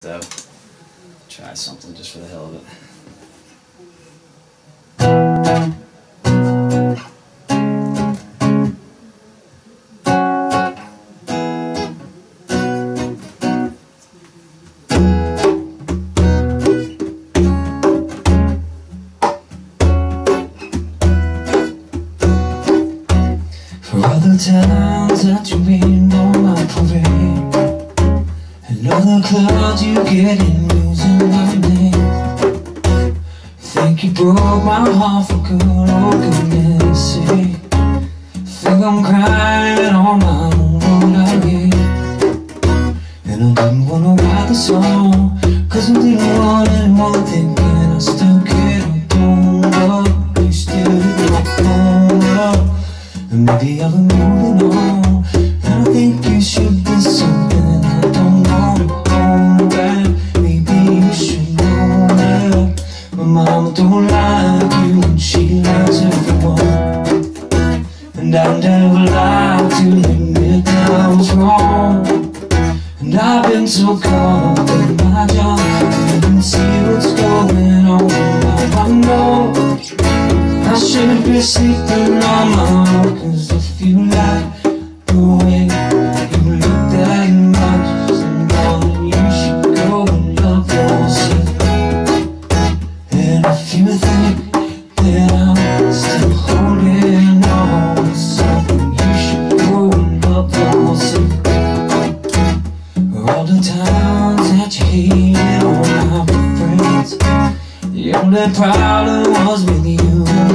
So, try something just for the hell of it. For all the times that you rained on my parade, and all the clouds you get in using my name. Think you broke my heart for good, oh goodness sake. Think I'm crying on my own, what I hate. And I didn't wanna write the song, cause I didn't want anyone thinking I still care. I don't love you, still hit my phone up. And maybe I've been moving on, and I think you should be something I don't wanna hold back. Maybe you should know that my mama don't like you and she likes everyone. And I never lied to admit that I was wrong. And I've been so caught up in my job, I didn't see what's going on. Now I know I should be sleeping on my own, cause if you like the way you look that much, then you should go and love yourself. And if you think that I'm still holding on to something, you should go and love yourself. For all the times that you hated on my friends, the only problem was with you.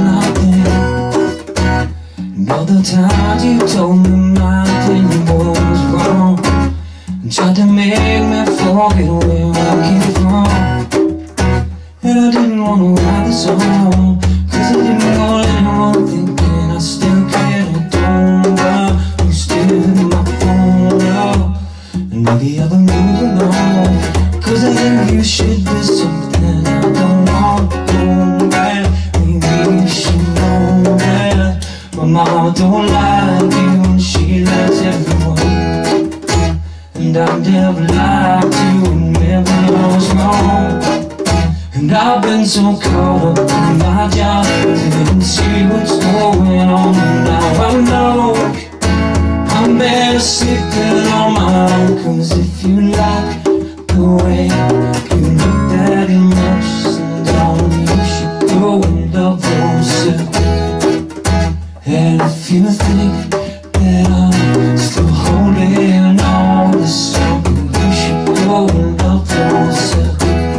All the times you told me my opinion was wrong, and tried to make me forget where I came from. And I didn't wanna write the song, cause I didn't want anyone thinking I still care. I don't love you, still hit my phone up. And maybe I've been moving on, cause I think you should be something I don't want to hold back. Maybe you should know that my mama don't like you and she likes everyone. And I never lied to admit when I was wrong. And I've been so caught up in my job, didn't see what's going on. And now I know I'm better sleeping on my own, cause if you like the way you look that much, then you should go and love yourself. And if you think that I'm still holding on to something, you should go and love yourself.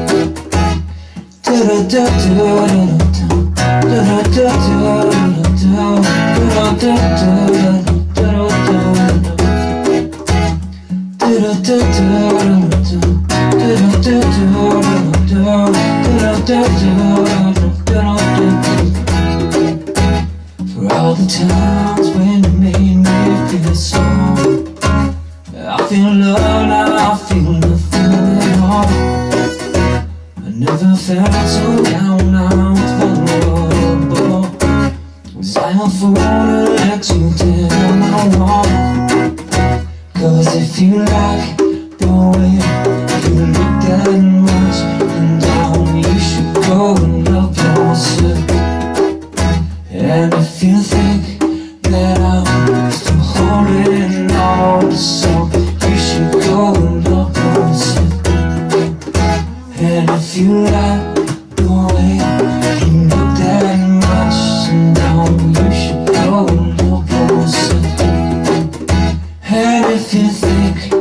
For all the times when you made me feel so, I feel love now, I feel nothing at all. I never felt so down, now it's vulnerable. Was I a fool to let you down my wall? Cause if you like the way you look that much, then down you should go and love yourself. And if you think that I'm still holding on to something, you should go and love yourself. And if you like the way you look that much, and down you should go and love yourself. And if you think